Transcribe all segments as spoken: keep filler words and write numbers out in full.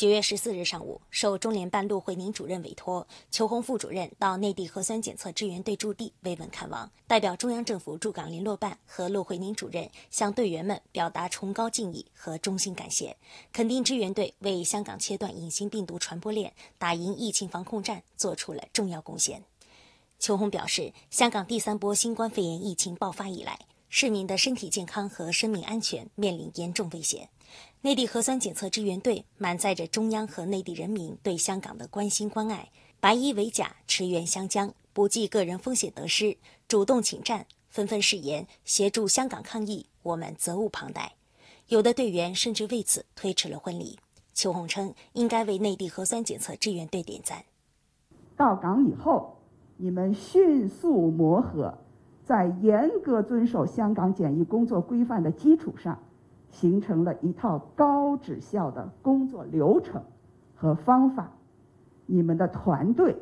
九月十四日上午，受中联办陆惠宁主任委托，裘红副主任到内地核酸检测支援队驻地慰问看望，代表中央政府驻港联络办和陆惠宁主任向队员们表达崇高敬意和衷心感谢，肯定支援队为香港切断隐形病毒传播链、打赢疫情防控战做出了重要贡献。裘红表示，香港第三波新冠肺炎疫情爆发以来，市民的身体健康和生命安全面临严重危险。内地核酸检测支援队满载着中央和内地人民对香港的关心关爱，白衣为甲，驰援湘江，不计个人风险得失，主动请战，纷纷誓言协助香港抗疫，我们责无旁贷。有的队员甚至为此推迟了婚礼。裘红称，应该为内地核酸检测支援队点赞。 到港以后，你们迅速磨合，在严格遵守香港检疫工作规范的基础上，形成了一套高质效的工作流程和方法。你们的团队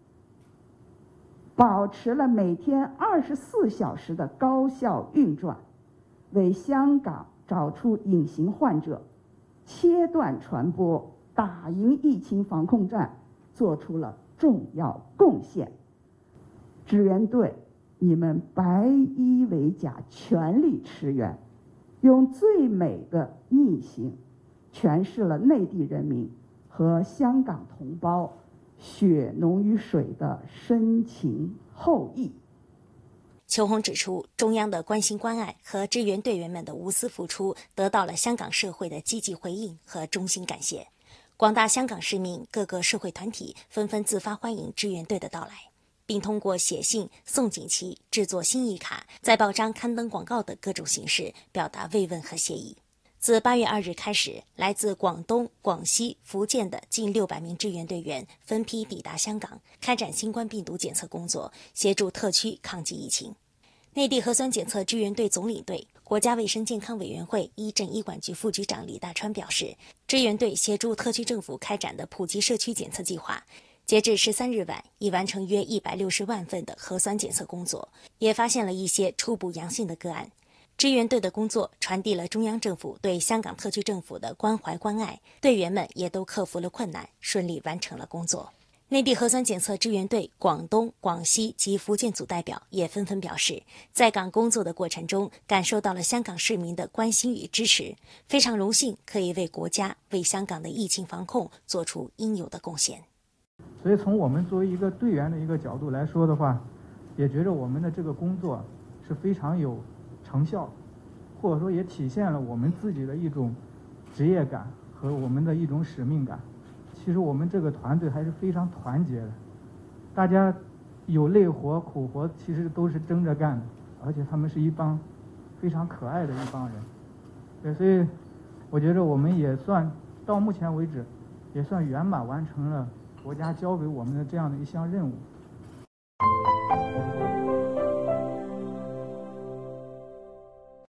保持了每天二十四小时的高效运转，为香港找出隐形患者、切断传播、打赢疫情防控战做出了重要贡献。支援队，你们白衣为甲，全力驰援，用最美的逆行诠释了内地人民和香港同胞血浓于水的深情厚谊。 裘红指出，中央的关心关爱和支援队员们的无私付出得到了香港社会的积极回应和衷心感谢。广大香港市民、各个社会团体纷纷自发欢迎支援队的到来，并通过写信、送锦旗、制作心意卡、在报章刊登广告等各种形式表达慰问和谢意。自八月二日开始，来自广东、广西、福建的近六百名支援队员分批抵达香港，开展新冠病毒检测工作，协助特区抗击疫情。内地核酸检测支援队总领队、国家卫生健康委员会医政医管局副局长李大川表示，支援队协助特区政府开展的普及社区检测计划，截至十三日晚，已完成约一百六十万份的核酸检测工作，也发现了一些初步阳性的个案。支援队的工作传递了中央政府对香港特区政府的关怀关爱，队员们也都克服了困难，顺利完成了工作。内地核酸检测支援队广东、广西及福建组代表也纷纷表示，在港工作的过程中，感受到了香港市民的关心与支持，非常荣幸可以为国家、为香港的疫情防控做出应有的贡献。 所以从我们作为一个队员的一个角度来说的话，也觉得我们的这个工作是非常有成效，或者说也体现了我们自己的一种职业感和我们的一种使命感。其实我们这个团队还是非常团结的，大家有累活苦活其实都是争着干的，而且他们是一帮非常可爱的一帮人。对，所以我觉得我们也算到目前为止也算圆满完成了国家交给我们的这样的一项任务。